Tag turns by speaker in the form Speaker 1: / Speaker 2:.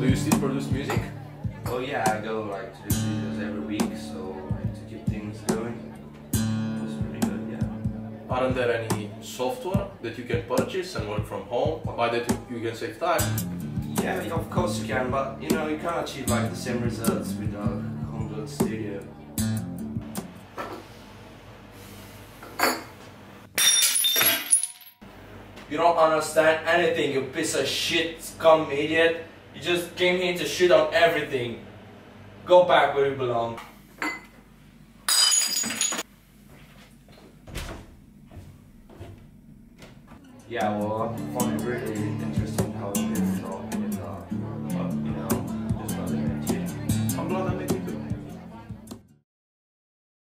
Speaker 1: do you still produce music?
Speaker 2: Oh yeah, I go like to the studios every week, so like to keep things going. It's really good, yeah.
Speaker 1: Aren't there any software that you can purchase and work from home? By that you can save time?
Speaker 2: Yeah, of course you can, but you know, you can't achieve like the same results with a home-built studio. You don't understand anything, you piece of shit, scum idiot. You just came here to shit on everything. Go back where you belong. Yeah, well, I find it really interesting how this